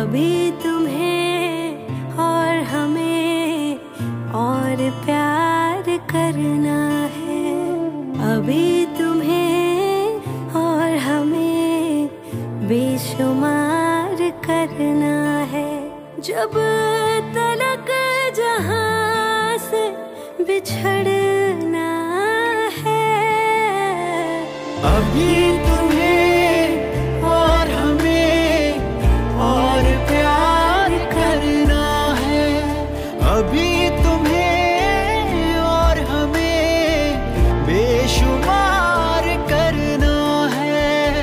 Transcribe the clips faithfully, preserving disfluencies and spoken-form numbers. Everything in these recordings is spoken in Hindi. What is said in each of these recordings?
अभी तुम्हें और हमें और प्यार करना है। अभी तुम्हें और हमें बेशुमार करना है। जब तलक जहां से बिछड़ना है। अभी तुम्हें और हमें और प्यार करना है। अभी तुम्हें और हमें बेशुमार करना है।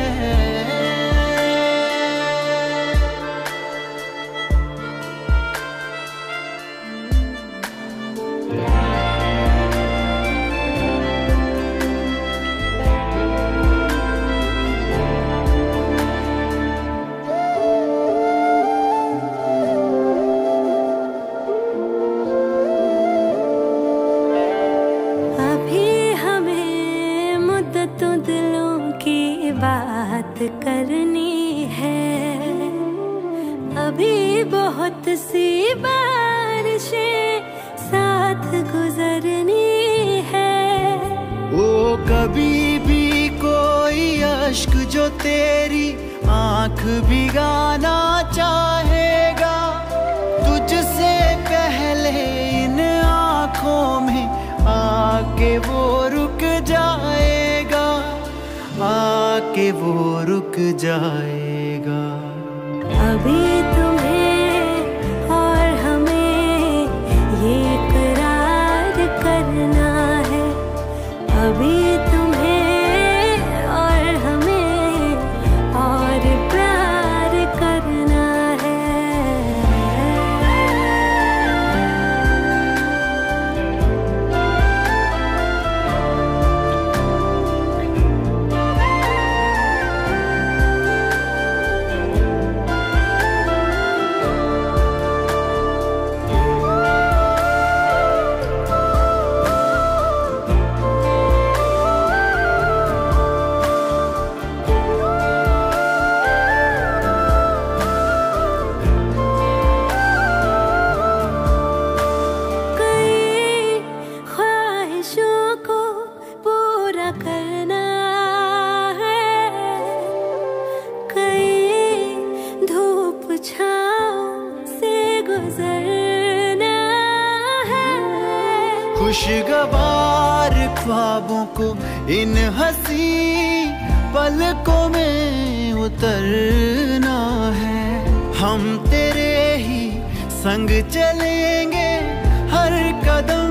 बात करनी है। अभी बहुत सी बारिशें साथ गुजरनी है। वो कभी भी कोई अश्क जो तेरी आंख भिगाना चाहेगा, तुझसे पहले इन आंखों में आके वो रुक जाएगा, आके वो रुक जाएगा। अभी तुम्हें और हमें ये करार करना है। अभी तुम्हें और हमें और प्यार करना है। करना है कई धूप छाँव से गुजरना है। खुशगवार ख्वाबों को इन हंसी पलकों में उतरना है। हम तेरे ही संग चलेंगे हर कदम